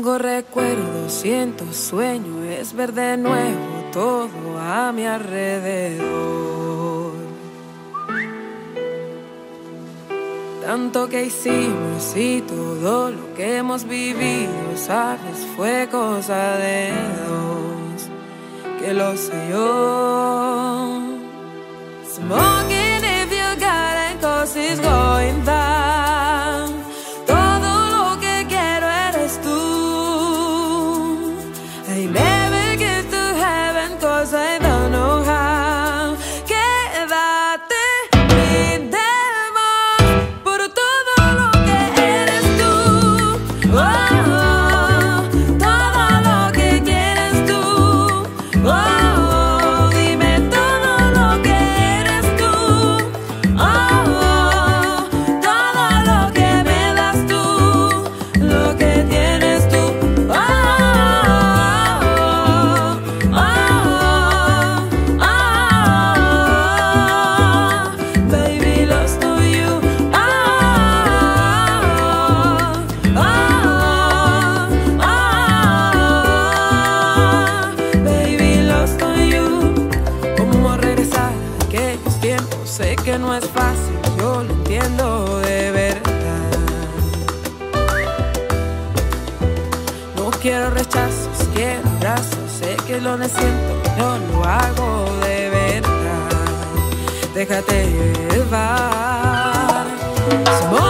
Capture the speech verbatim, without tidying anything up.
Tengo recuerdos, siento sueño, es ver de nuevo todo a mi alrededor. Tanto que hicimos y todo lo que hemos vivido, sabes, fue cosa de dos, que lo sé yo. Smoking if you got it, cause it's going down. Todo lo que quiero eres tú. I never get to heaven cause I don't know how. Quédate, brindemos por todo lo que eres tú. Oh, oh, todo lo que quieres tú. Oh, oh, dime todo lo que eres tú. Oh, oh, todo lo que me das tú, lo que tienes tú. Oh, oh, oh, oh, oh, baby, lost to you. Oh, oh, oh, oh, baby, lost to you. ¿Cómo regresar a aquellos tiempos? Sé que no es fácil, yo lo entiendo de verdad. No quiero rechazos, quiero abrazos. Sé que lo necesito, yo lo hago de verdad. Déjate llevar. Somos